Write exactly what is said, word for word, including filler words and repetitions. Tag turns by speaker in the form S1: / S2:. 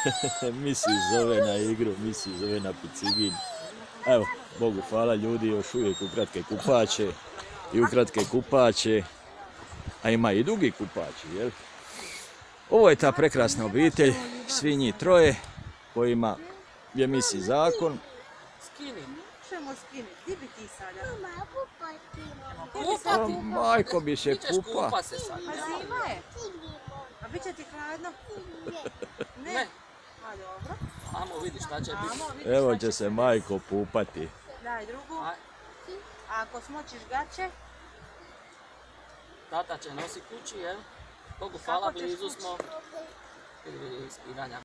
S1: Misi zove na igru, misi zove na picigin. Evo, Bogu hvala, ljudi još uvijek ukratke kupače i ukratke kupače, a ima i dugi kupači, jel? Ovo je ta prekrasna obitelj, svi njih troje, kojima je misi zakon.
S2: Skini.
S3: Možemo skiniti. Gdje bi ti sada?
S2: Kupati.
S1: Majko bi se
S2: Ideš
S1: kupa.
S2: kupa se sad.
S3: A zima je. A bit će ti hladno? Ne.
S2: Ne.
S3: A dobro.
S2: Amo vidi šta će biti.
S3: Amo, vidiš
S1: Evo
S3: šta
S1: će se majko kupati.
S3: Daj drugu.
S2: Aj,
S3: A ako smočiš gaće,
S2: tata će nosi kući, jel? Bogu hvala,
S3: Kako ćeš
S2: blizu
S3: kući?
S2: smo. Vidi, vidi, skidanja